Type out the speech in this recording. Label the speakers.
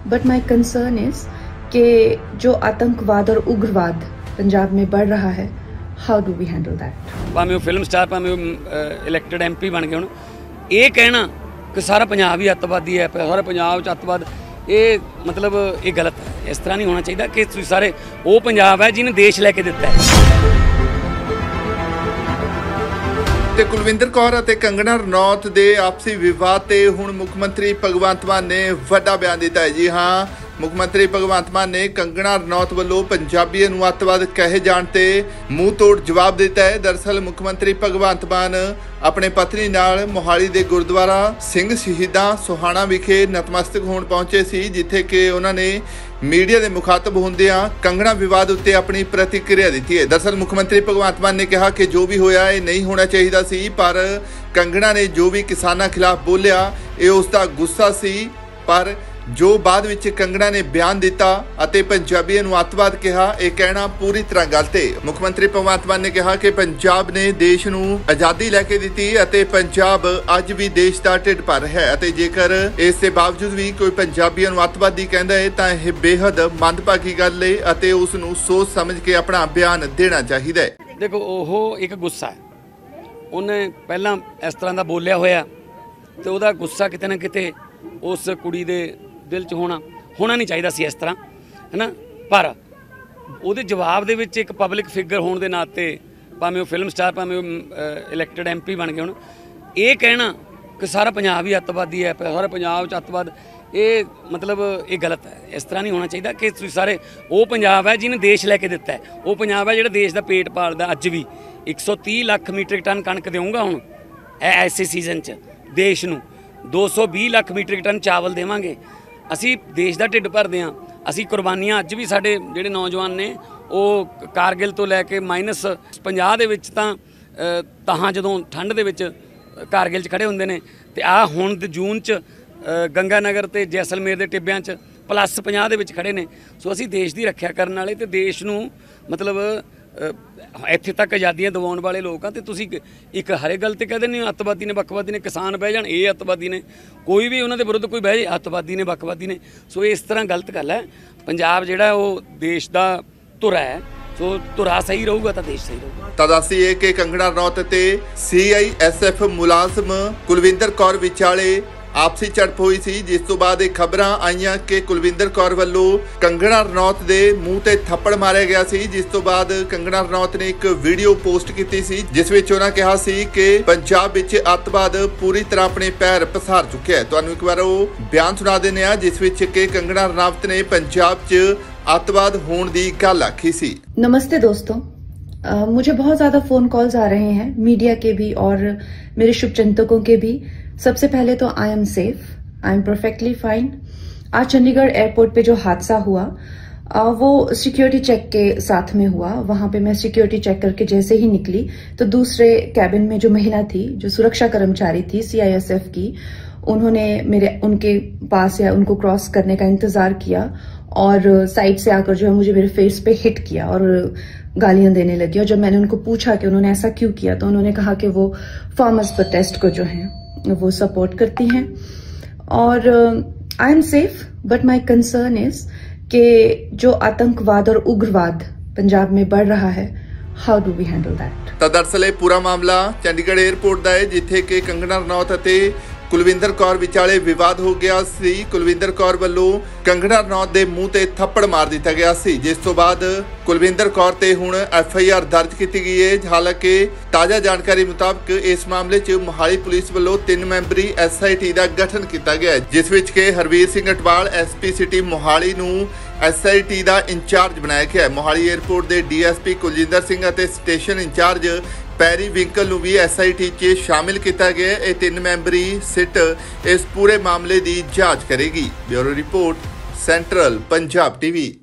Speaker 1: But my concern is कि जो आतंकवाद और उग्रवाद पंजाब में बढ़ रहा है, how do we handle that.
Speaker 2: भावें फिल्म स्टार भावें इलैक्टेड MP बन गए, हुण ये कहना कि सारा पंजाब ही अतवादी है, सारे पंजाब च अतवाद, ये मतलब ये गलत है। इस तरह नहीं होना चाहिए कि तुसीं सारे वो पंजाब है जिन्हें देश लैके दिता है।
Speaker 3: ਤੇ ਕੁਲਵਿੰਦਰ ਕੌਰ ਅਤੇ ਕੰਗਣਾ ਰਣੌਤ ਦੇ ਆਪਸੀ ਵਿਵਾਦ ਤੇ ਹੁਣ ਮੁੱਖ ਮੰਤਰੀ ਭਗਵੰਤ ਮਾਨ ਨੇ ਵੱਡਾ ਬਿਆਨ ਦਿੱਤਾ ਹੈ। ਜੀ ਹਾਂ, ਮੁੱਖ ਮੰਤਰੀ ਭਗਵੰਤ ਮਾਨ ਨੇ ਕੰਗਣਾ ਰਣੌਤ ਵੱਲੋਂ ਪੰਜਾਬੀਆਂ ਨੂੰ ਅੱਤਵਾਦ ਕਹੇ ਜਾਣ ਤੇ ਮੂੰਹ ਤੋੜ ਜਵਾਬ ਦਿੱਤਾ ਹੈ। ਦਰਅਸਲ ਮੁੱਖ ਮੰਤਰੀ ਭਗਵੰਤ ਮਾਨ ਆਪਣੇ ਪਤਨੀ ਨਾਲ ਮੋਹਾਲੀ ਦੇ ਗੁਰਦੁਆਰਾ ਸਿੰਘ ਸ਼ਹੀਦਾਂ ਸੋਹਾਣਾ ਵਿਖੇ ਨਤਮਸਤਕ ਹੋਣ ਪਹੁੰਚੇ ਸੀ, ਜਿੱਥੇ ਕਿ ਉਹਨਾਂ ਨੇ मीडिया के मुखातब होंदियां कंगना विवाद उत्ते अपनी प्रतिक्रिया दी है। दरअसल मुख्यमंत्री भगवंत मान ने कहा कि जो भी होया ये नहीं होना चाहिए सी, पर कंगना ने जो भी किसानों खिलाफ बोलिया ये उसका गुस्सा सी, पर जो बाद विच कंगना ने बयान दिता अते पंजाबियों नूं अतवाद कहा, यह कहना पूरी तरह गलत है। मुख्यमंत्री भगवंत मान ने कहा कि पंजाब ने देश नूं आज़ादी लैके दी अते पंजाब अज भी देश का ढिड भर है, अते जेकर इस दे बावजूद भी कोई पंजाबियों नूं अतवादी कहता है तो यह बेहद मंदभागी गल है अते उस नूं सोच समझ के अपना बयान देना चाहिए।
Speaker 2: देखो वो एक गुस्सा है, उन्हें पहला इस तरह का बोलिया होया तो वह गुस्सा किते ना किते उस कुड़ी दे दिल च होना नहीं चाहिए सी इस तरह, है ना। पर ਉਹਦੇ जवाब दे विच एक पब्लिक फिगर होने के नाते भावें वो फिल्म स्टार भावें इलैक्टेड MP बन गए, हुण ये कहना कि सारा पंजाब ही अतवादी है, सारे पंजाब च अतवाद, ये मतलब ये गलत है। इस तरह नहीं होना चाहिए कि तुसीं सारे वो पंजाब है जिन्हें देश लैके दिता है, वो पंजाब है जिहड़ा देश का पेट पालदा। अज भी 130 लाख मीट्रिक टन कणक देऊँगा हुण ऐसे सीजन च देश नूं, 220 लाख मीट्रिक टन चावल देवांगे। असी देश का ढिड भरदे हाँ, असी कुर्बानियां अज भी साडे जिहड़े नौजवान ने वो कारगिल तो लैके -50 दे विच तां जदों ठंड दे विच कारगिल च खड़े हुंदे ने, ते आ हुण जून च गंगानगर ते जैसलमेर दे टिब्बियां च +50 दे विच खड़े ने। सो असी देश की रख्या करन वाले ते देश नूं मतलब इत्थे तक आज़ादियाँ दिवाउण वाले लोग हाँ, तो तुसीं एक हरे गल ते कह दिंदे हो अतवादी ने बकवादी ने, किसान बह जाण ये अतवादी ने, कोई भी उन्हां दे विरुद्ध कोई बह जाए अतवादी ने बकवादी ने। सो इस तरह गलत गल है। पंजाब जिहड़ा वो देश का धुरा है, सो धुरा सही रहूगा तो देश सही रहूगा।
Speaker 3: ਤਾਂ ਦੱਸੀਏ ਕਿ ਕੰਗਣਾ ਰਣੌਤ ਤੇ CISF ਮੁਲਾਜ਼ਮ ਕੁਲਵਿੰਦਰ ਕੌਰ ਵਿਚਾਲੇ आपसी झड़प हुई सी, जिस तो बाद खबरां आईयां कि कुलविंदर कौर वल्लों कंगना रनौत दे मूँह ते थप्पड़ मारिया गया सी, जिस तो बाद कंगना रनौत ने एक वीडियो पोस्ट की सी, जिस विच उन्हां कहा सी कि पंजाब विच अतवाद पूरी तरह अपने पैर पसार चुके हैं। तुहानूं एक बार वो बयान सुना देने आ जिस विच कि कंगना रनौत ने पंजाब च अतवाद होण दी गल आखी सी।
Speaker 1: नमस्ते दोस्तों, मुझे बहुत ज़्यादा फ़ोन कॉल्स आ रहे हैं मीडिया के भी और मेरे शुभचिंतकों के भी। सबसे पहले तो I am safe, I am perfectly fine. आज चंडीगढ़ एयरपोर्ट पे जो हादसा हुआ वो सिक्योरिटी चेक के साथ में हुआ। वहां पे मैं सिक्योरिटी चेक करके जैसे ही निकली तो दूसरे कैबिन में जो महिला थी, जो सुरक्षा कर्मचारी थी CISF की, उन्होंने उनके पास या उनको क्रॉस करने का इंतजार किया और साइड से आकर जो है मुझे मेरे फेस पे हिट किया और गालियां देने लगी। और जब मैंने उनको पूछा कि उन्होंने ऐसा क्यों किया तो उन्होंने कहा कि वो फार्मर्स प्रोटेस्ट को जो है वो सपोर्ट करती हैं। और I am safe, but my concern is कि जो आतंकवाद और उग्रवाद पंजाब में बढ़ रहा है, how do we handle that.
Speaker 3: तो दरअसल पूरा मामला चंडीगढ़ एयरपोर्ट का है, जिथे कि कंगना रनौत अते कुलविंदर कौर विचाले विवाद हो गया सी। कुलविंदर कौर वल्लों कंगना रनौत दे मूँह ते थप्पड़ मार दिता गया सी, जिस तो बाद कुलविंदर कौर ते हुण FIR दर्ज की गई है। हालांकि ताज़ा जानकारी मुताबिक इस मामले च मोहाली पुलिस वल्लों 3 मैंबरी SIT का गठन किया गया है, जिस विच के हरवीर सिंह अटवाल SP सिटी मोहाली नूं SIT का इंचार्ज बनाया गया है। मोहाली एयरपोर्ट के DSP कुलजिंदर सिंह अते स्टेशन इंचार्ज पैरी विंकल नूं भी SIT च शामिल किया गया। ये 3 मैंबरी सिट इस पूरे मामले की जांच करेगी। Bureau report, central Punjab TV।